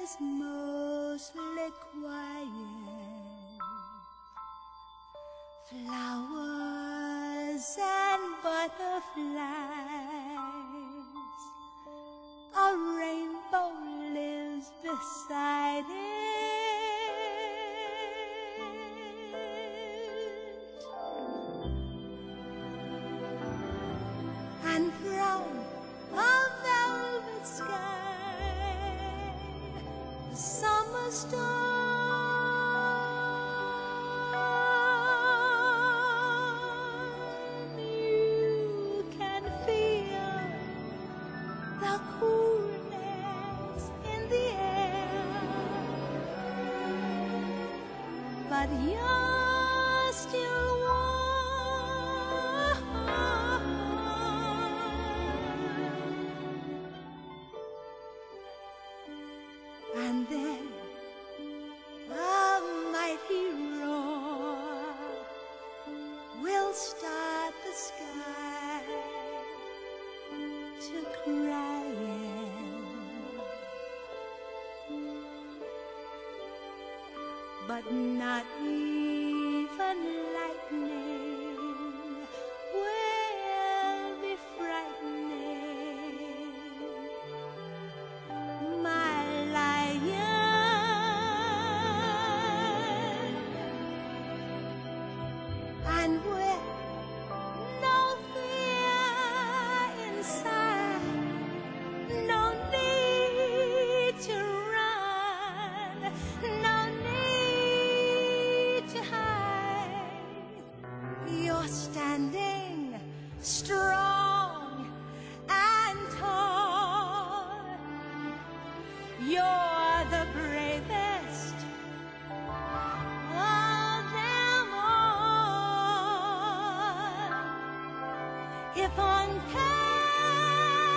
is mostly quiet. Flowers and butterflies, a rainbow lives beside it. And from a velvet sky, summer storm, you can feel the coolness in the air, but you're still warm. And then a mighty roar will start the sky to crying, but not even lightning will be frightening my lion. And with no fear inside, no need to run, no need to hide. You're standing strong and tall. You're the bravest of them all. If on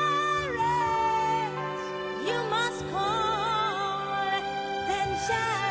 courage you must call, then shall